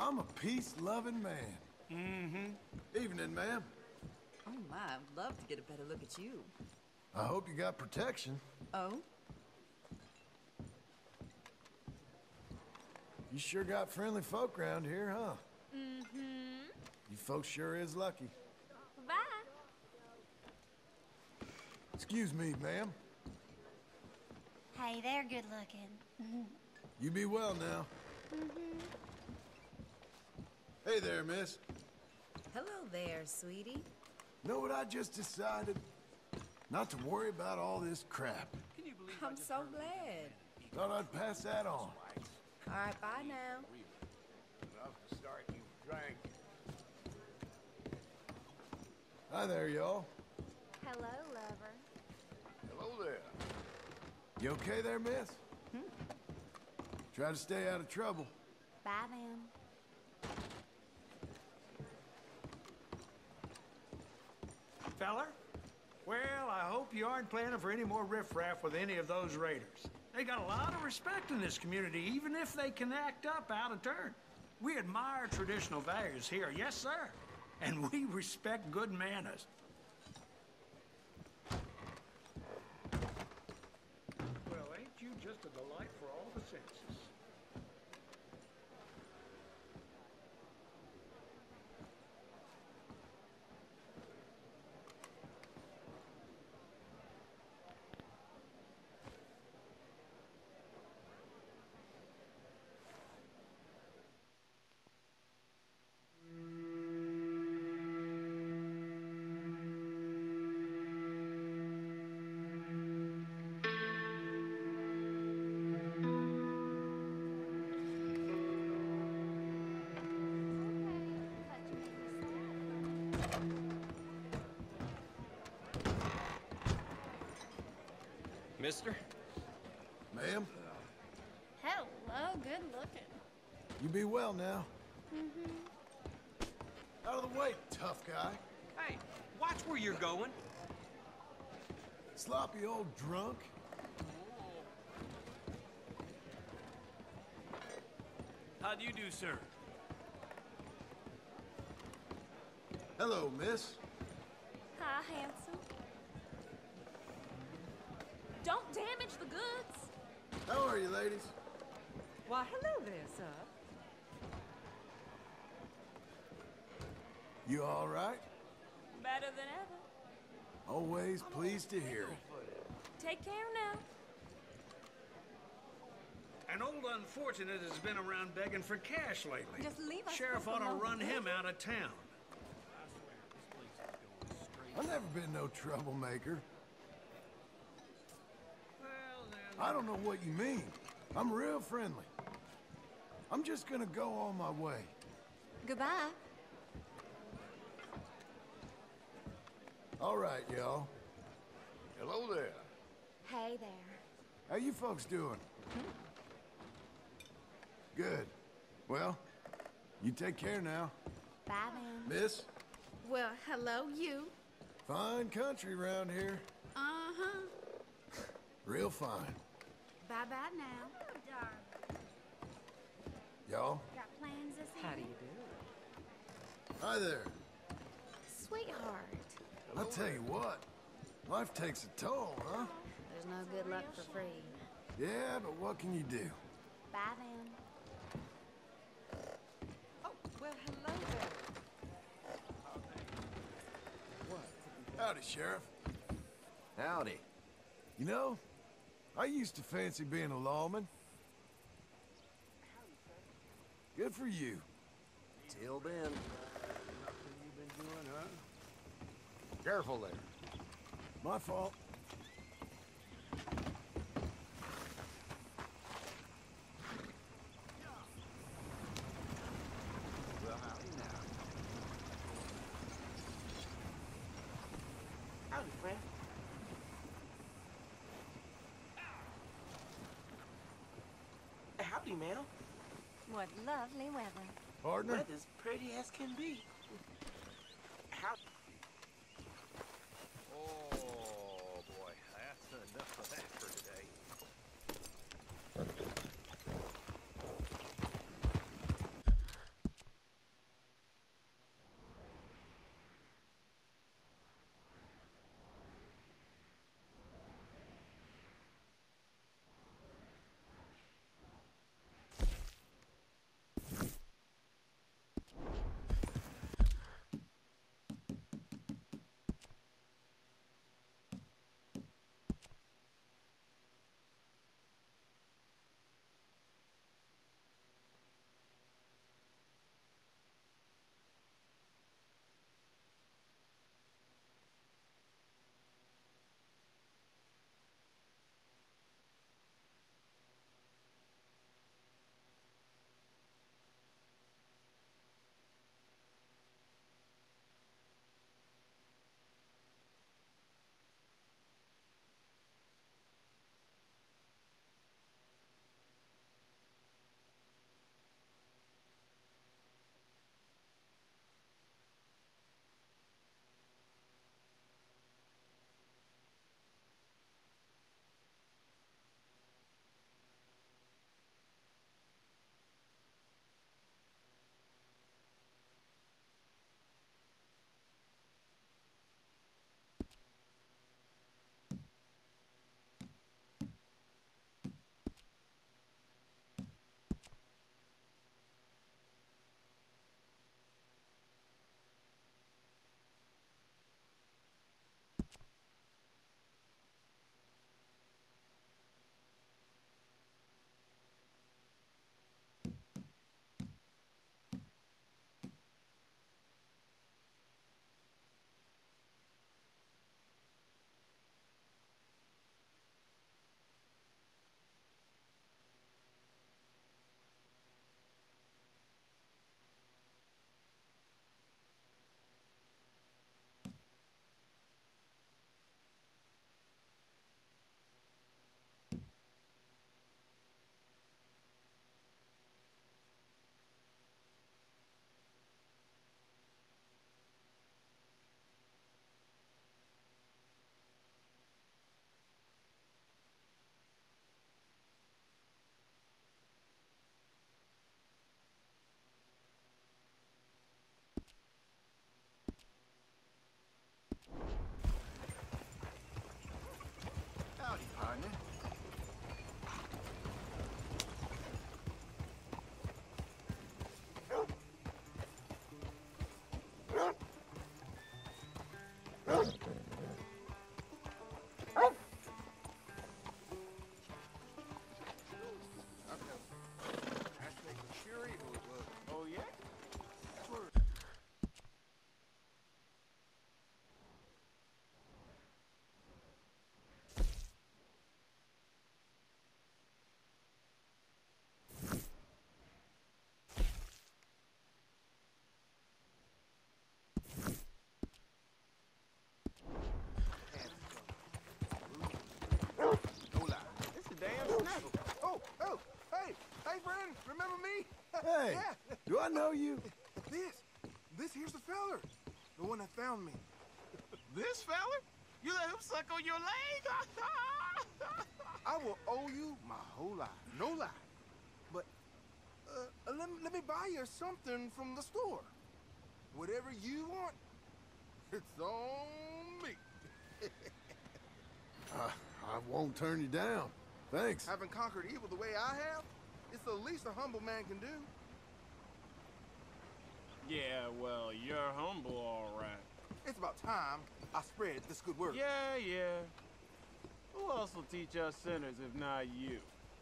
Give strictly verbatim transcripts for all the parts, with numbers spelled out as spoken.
I'm a peace-loving man. Mm-hmm. Evening, ma'am. Oh my, I'd love to get a better look at you. I hope you got protection. Oh? You sure got friendly folk around here, huh? Mm-hmm. You folks sure is lucky. Bye. Excuse me, ma'am. Hey, they're good looking. You be well now. Mm-hmm. Hey there, miss. Hello there, sweetie. Know what I just decided? Not to worry about all this crap. Can you believe I'm so glad. Thought I'd pass that on. All right, bye now. Enough to start you drank. Hi there, y'all. Hello, lover. Hello there. You okay there, miss? Hmm. Try to stay out of trouble. Bye, then. Feller? Well, I hope you aren't planning for any more riffraff with any of those raiders. They got a lot of respect in this community, even if they can act up out of turn. We admire traditional values here, yes, sir. And we respect good manners. Well, ain't you just a delight for all the senses? Mister? Ma'am, Hello, good looking. you be well now. Mm-hmm. Out of the way, tough guy. Hey, watch where you're going. Sloppy old drunk. How do you do, sir? Hello, miss. Hi, handsome. Don't damage the goods. How are you, ladies? Why, hello there, sir. You all right? Better than ever. Always pleased to hear it. Take care now. An old unfortunate has been around begging for cash lately. Just leave us Sheriff for ought to alone, run will him you? out of town. I've never been no troublemaker. Well, then... I don't know what you mean. I'm real friendly. I'm just gonna go on my way. Goodbye. All right, y'all. Hello there. Hey there. How you folks doing? Good. Well, you take care now. Bye, then. Miss, Well, hello, you. fine country around here. Uh-huh. Real fine. Bye-bye now. Darling. Y'all, Got plans this evening? How do you do? hi there. Sweetheart. I'll tell you what, life takes a toll, huh? There's no good luck for free. Yeah, but what can you do? Bye, then. Oh, well, hello there. Howdy, Sheriff. Howdy. You know, I used to fancy being a lawman. Good for you. Till then. Nothing you've been doing, huh? Careful there. My fault. Well, howdy now. Howdy, friend. Howdy, ma'am. What lovely weather. Partner? Weather's pretty as can be. How? Oh, boy. That's enough of that for today. Pearson, remember me? Hey, Yeah. do I know you? This, this here's the feller, the one that found me. This fella? You let him suck on your leg? I will owe you my whole life, no lie. But uh, let, let me buy you something from the store. Whatever you want, it's on me. Uh, I won't turn you down. Thanks. Having conquered evil the way I have, it's the least a humble man can do. Yeah, well, you're humble, all right. It's about time I spread this good word. Yeah, yeah. Who else will teach us sinners if not you?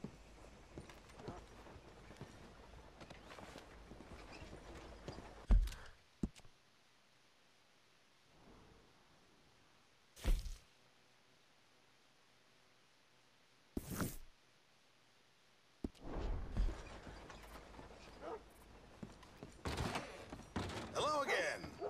Hello again.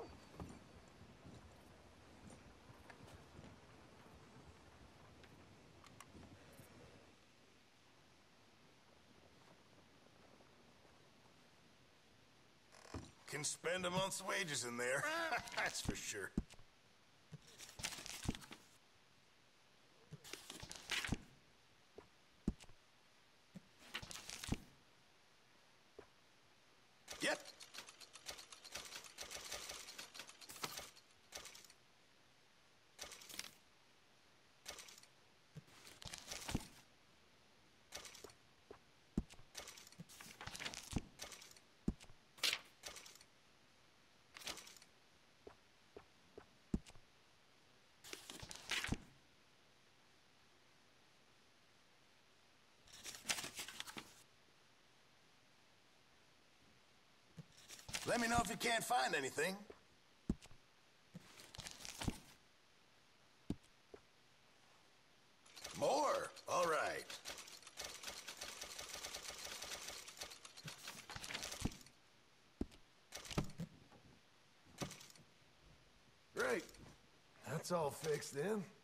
Can spend a month's wages in there. That's for sure. Yep. Let me know if you can't find anything. More? All right. Great. That's all fixed then.